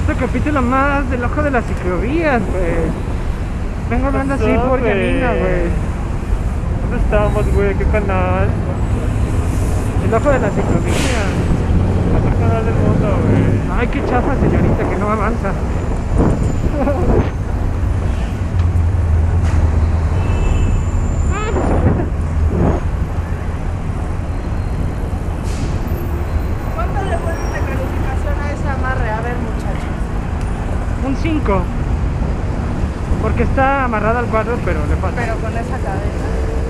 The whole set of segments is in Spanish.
otro capítulo más del Ojo de las Ciclovías, güey. Vengo hablando así por Janina, güey. ¿Dónde estamos, güey? ¿Qué canal? El Ojo de las Ciclovías. Otro canal del mundo, güey. Ay, qué chafa, señorita, que no avanza. ¿Cuánto le ponen de calificación a esa amarre? A ver, muchachos. Un 5. Porque está amarrada al cuadro, pero le falta. Pero con esa cadena.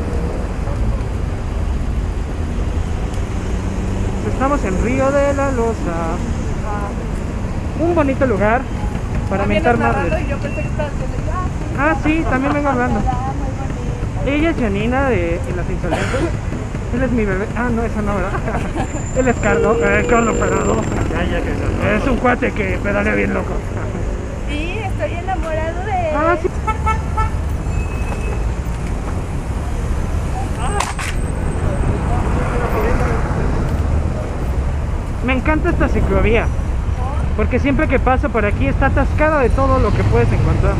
Estamos en Río de la Loza. Un bonito lugar para mentar madres. Y yo pensé que estabas diciendo, Ah, sí, también vengo hablando. muy bonito. Ella es Janina de Las Insolentes. Él es mi bebé. Ah, no, esa no, ¿verdad? Él es Carlos. Carlos Perado. Ya que se Es un cuate que pedalea bien loco. Sí, estoy enamorado de él. Ah, sí. Me encanta esta ciclovía. Porque siempre que paso por aquí está atascada de todo lo que puedes encontrar.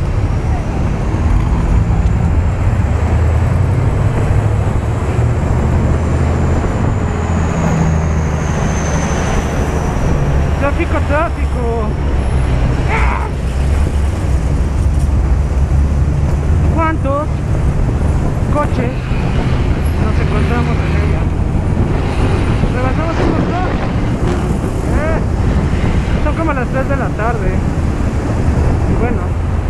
Tráfico, tráfico. ¿Cuántos coches nos encontramos en ella? Rebasamos un montón. Son como las 3 de la tarde. Y bueno.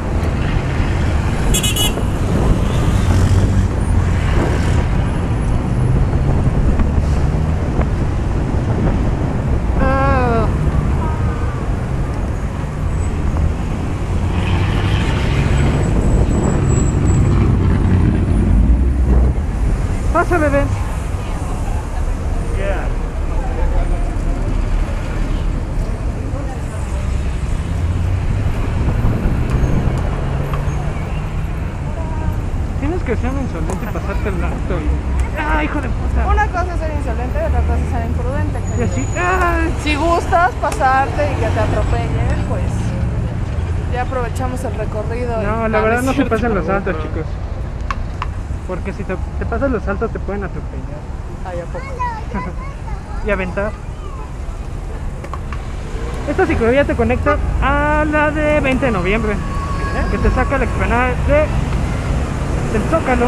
Pasa, bebé. Yeah. Tienes que ser un insolente y pasarte el alto. ¡Ah, hijo de puta! Una cosa es ser insolente y otra cosa es ser imprudente. Y querido. así. ¡Ay! Si gustas pasarte y que te atropellen, pues ya aprovechamos el recorrido. No, la verdad no se pasen los altos, chicos. Porque si te pasas los altos te pueden atropellar. Ay, ¿a poco? Y aventar. Esta ciclovía te conecta a la de 20 de noviembre. Que te saca la explanada del Zócalo.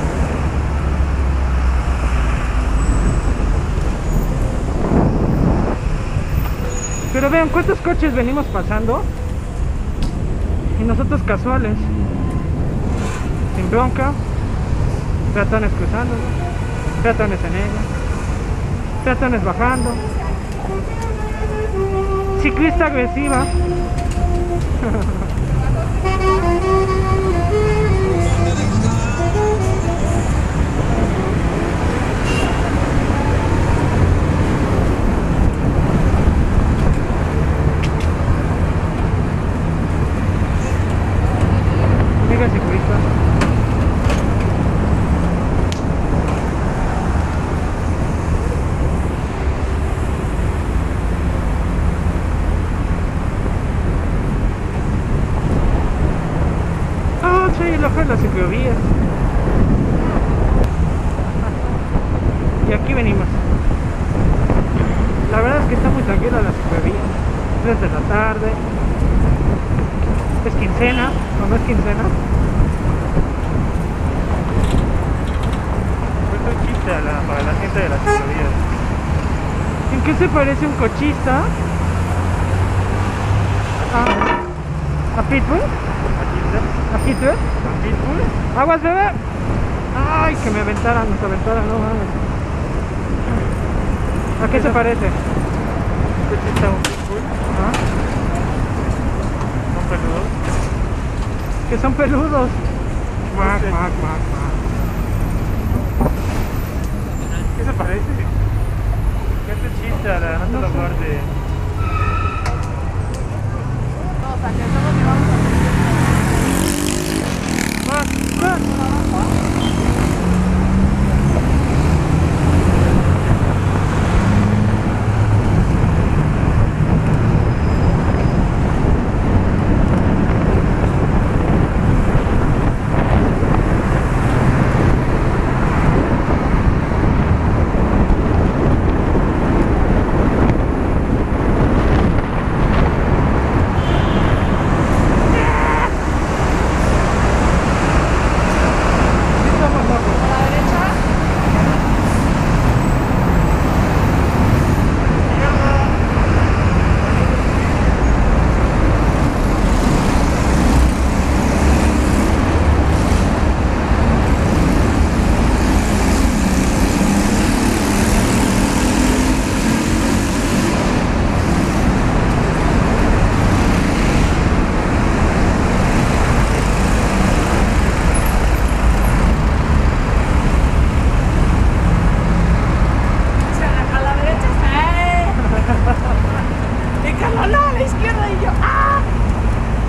Pero vean cuántos coches venimos pasando. Y nosotros casuales. Sin bronca. Peatones cruzando. Peatones en ella. Peatones bajando. Ciclista agresiva. Amiga ciclista. Soy el ojo de las ciclovías. Y aquí venimos. La verdad es que está muy tranquila la ciclovía. 3 de la tarde. Es quincena, o no es quincena. Es un chiste para la gente de las ciclovías. ¿En qué se parece un cochista? ¿A Pitbull? ¿A Pitbull? ¿A Pitbull? ¡Aguas, bebé! ¡Ay, que me aventaran, nos aventaran, no mames! ¿A qué se parece? ¿Qué chiste un Pitbull? ¿Ah? ¿Son peludos? Que son peludos. Mac, Sí. mac, mac, mac. ¿Qué se parece? ¿Qué es el chiste? No te No lo sé. guarde. No, o sea, que todos llevamos a Mac, mac.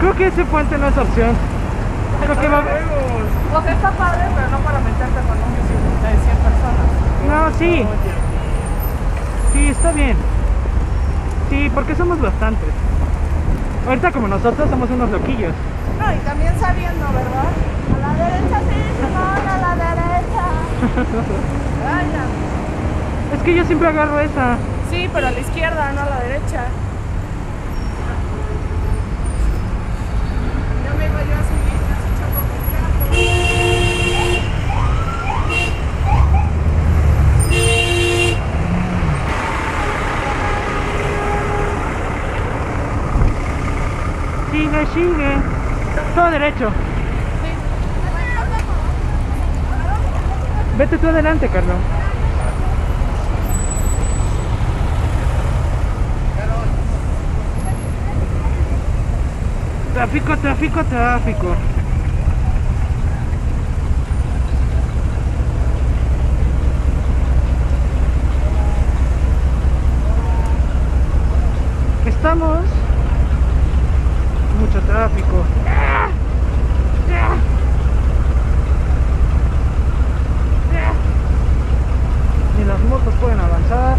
creo que ese puente no es opción. Creo que va... Pues está padre, pero no para meterte con un bus de 100 personas. No, sí. Sí, está bien. Sí, porque somos bastantes. Ahorita como nosotros somos unos loquillos. No, y también sabiendo, ¿verdad? A la derecha, sí, Simón, a la derecha. Vaya. Es que yo siempre agarro esa. Sí, pero a la izquierda, no a la derecha. Ya me iba yo a subir, ya se echó por el campo. Sigue, sigue. Todo derecho. Vete tú adelante, Carlos. Tráfico, tráfico, tráfico. Estamos. Mucho tráfico. Ni las motos pueden avanzar.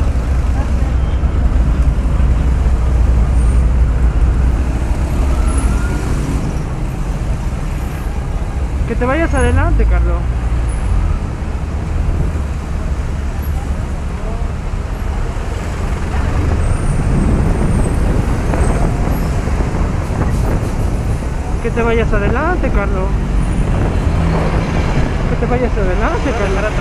Que te vayas adelante, Carlos. Que te vayas adelante, Carlos. Que te vayas adelante, Carlos.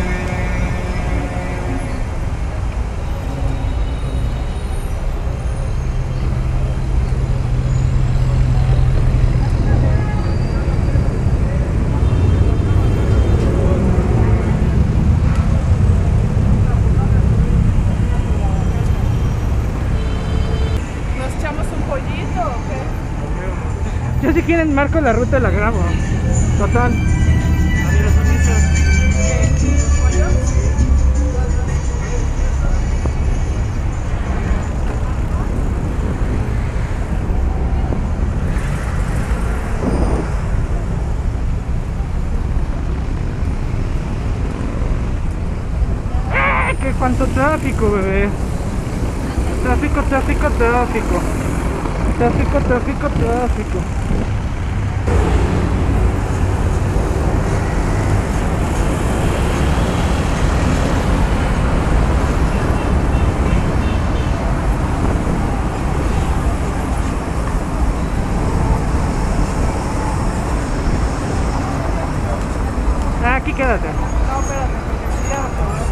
¿Nos echamos un pollito o qué? Yo si quieren marco la ruta y la grabo. Total. ¿Qué cuánto tráfico, bebé? Tráfico, tráfico, tráfico. Tráfico, tráfico, tráfico. Aquí quédate. No, espérate, porque si ya va a acabar.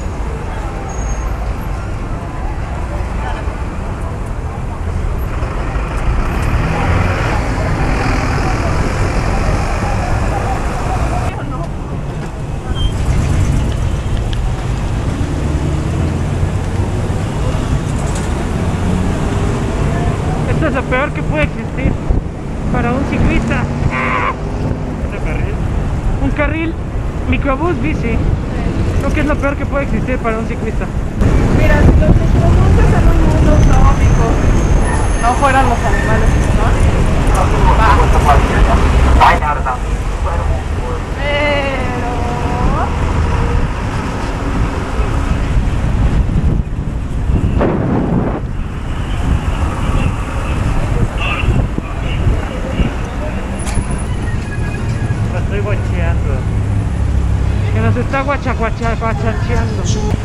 Esto es lo peor que puede existir para un ciclista. ¿Este carril? Un carril, microbús, bici. Creo que es lo peor que puede existir para un ciclista. Mira, si los microbuses en un mundo utópico no fueran los animales que son, pero... Lo estoy guacheando. Que nos está guachacheando.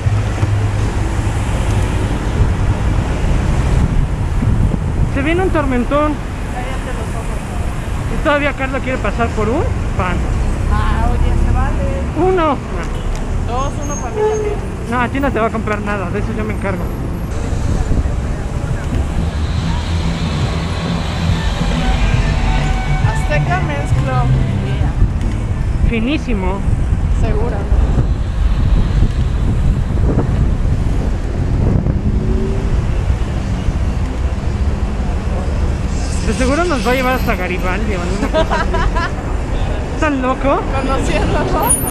Se viene un tormentón. Cállate los ojos. Y todavía Carlos quiere pasar por un pan. Ah, oye, se vale. Uno. Dos, uno para mí también. No, a ti no te va a comprar nada. De eso yo me encargo. Azteca Men's Club. Yeah. Finísimo. Seguramente. De seguro nos va a llevar hasta Garibaldi o alguna cosa así. ¿Tan loco? Conociéndolo.